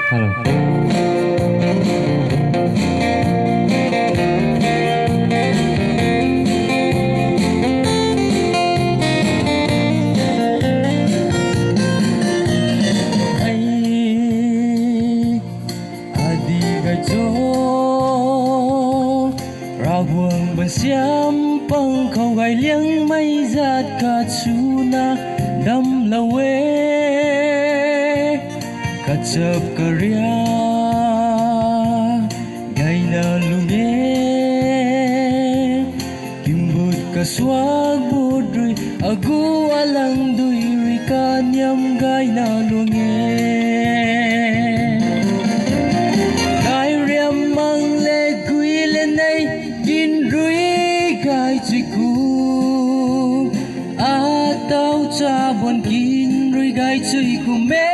Hello. Buông bần xiêm băng khâu gai liêng mây giạt cả chú na đâm lâu cả chớp cả ria gai na lung kim bút cả swag bút rui agu alang dui ri ka nyam gai na lung chỉ cũ tao cha buồn kín rồi gai chơi của mẹ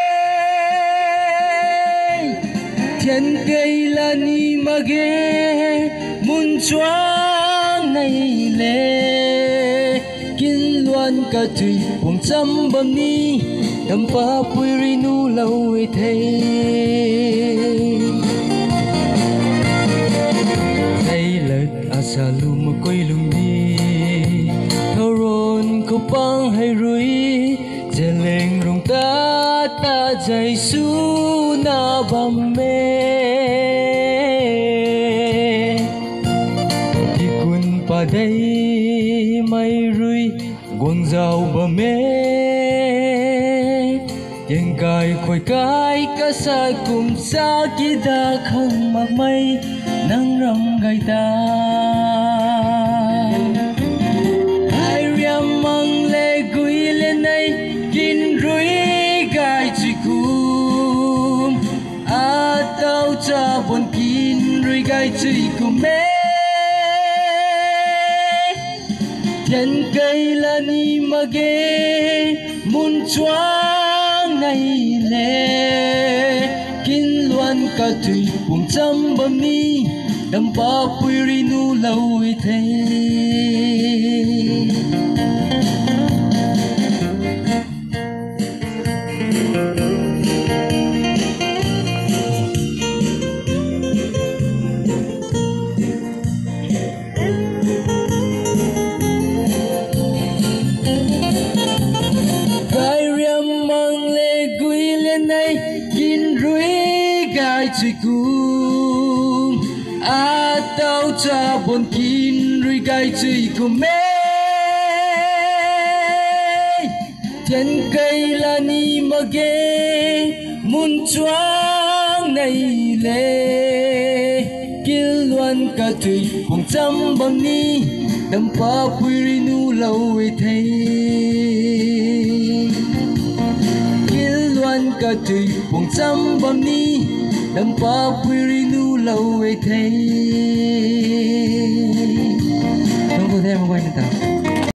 thiên cây là ni mà ghé muốn choáng này lệ kín loan cả tùy buông chăm bầm ni đầm pa pui ri nu lâu thế sa lu mà quay lung đi thâu rôn cô băng hay rui chè lên rong ta ta dây su na bầm mê đi quân pa đây mây rui quăng dao bầm mê tiếng cài khôi cái cá sai cùng xa kia đã không mặc mây nắng rong gai ta ai riam mang lệ gửi lên đây kín rủi gai chỉ cùng tao cha buồn kín rủi gai chỉ cùng mẹ thiên cây là ni mà ghé muốn choáng này lệ kín loan cả tùy buông chăm bầm ni đầm pa pui ri nu lâu thế gai riam mang lệ gửi lên đây kín rủi gai chỉ cùng tao cha buồn kín rồi gai chơi của mẹ thiên cây là ni mà ghé muốn choáng này lệ kia loan cả tùy buông chăm bầm ni đầm pa pui ri nu lâu thế kia loan cả tùy buông chăm bầm ni đầm pa pui ri nu lâu thế không có thêm quay nữa ta